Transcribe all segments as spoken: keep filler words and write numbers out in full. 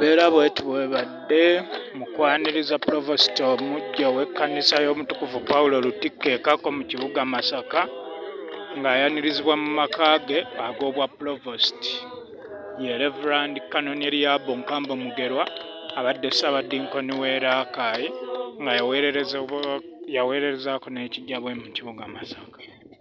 mbeera bwetu bwebadde mu kwaniriza Provost omuggya w'ekkanisa y'omutukuvu Paulo Lutikko e Kakko mu kibuga Masaka ng'ayanirizibwa mu maka ge ag'obwa Provost. Ye Reverand Canon Eliab Nkambo Mugerwa abadde Ssaabadinkoni w'e Rakai nga yaweerezaako n'ekijjabwe mu kibuga Masaka.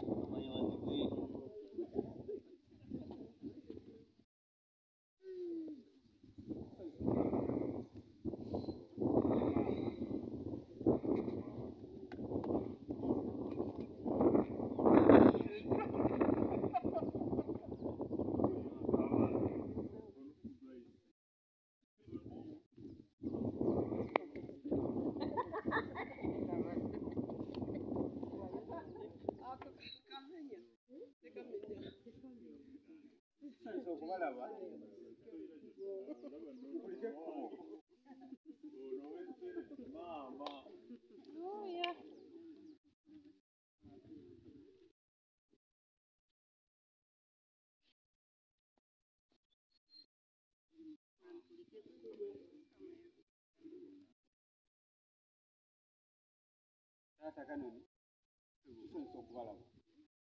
Tata Kanoni, tusonyiza okubalaba.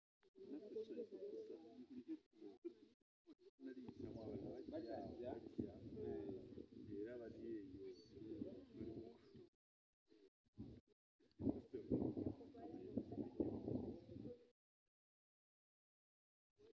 Bajjajja